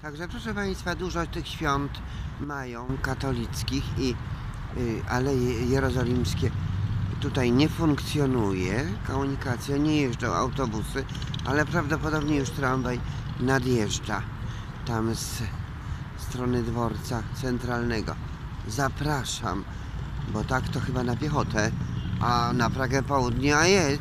Także proszę Państwa, dużo tych świąt mają katolickich ale jerozolimskie tutaj nie funkcjonuje komunikacja, nie jeżdżą autobusy, ale prawdopodobnie już tramwaj nadjeżdża tam z strony dworca centralnego. Zapraszam, bo tak to chyba na piechotę, a na Pragę Południe,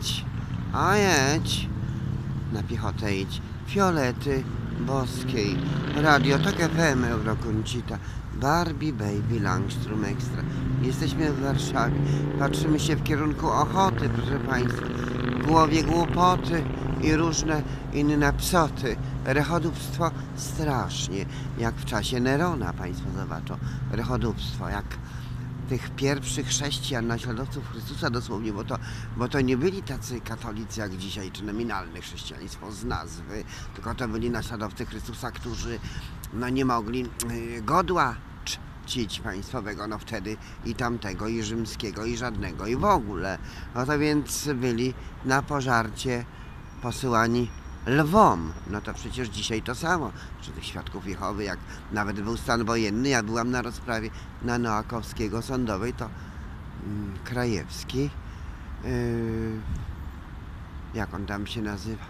jedź, na piechotę idź. Fiolety Boskiej, Radio Tok FM, Eurokoncita, Barbie Baby Langstrom Extra. Jesteśmy w Warszawie, patrzymy się w kierunku Ochoty, proszę Państwa. W głowie głupoty i różne inne psoty. Rechodóbstwo strasznie, jak w czasie Nerona, Państwo zobaczą. Rechodóbstwo, jak tych pierwszych chrześcijan, naśladowców Chrystusa dosłownie, bo to nie byli tacy katolicy jak dzisiaj, czy nominalne chrześcijaństwo z nazwy, tylko to byli naśladowcy Chrystusa, którzy nie mogli godła czcić państwowego, wtedy i tamtego, i rzymskiego, i żadnego, i w ogóle. To więc byli na pożarcie posyłani lwom. To przecież dzisiaj to samo. Czy tych świadków Jehowy, jak nawet był stan wojenny, ja byłam na rozprawie na Noakowskiego sądowej, to Krajewski, jak on tam się nazywa?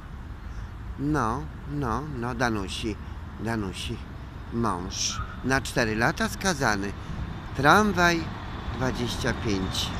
Danusi mąż. Na 4 lata skazany. Tramwaj 25.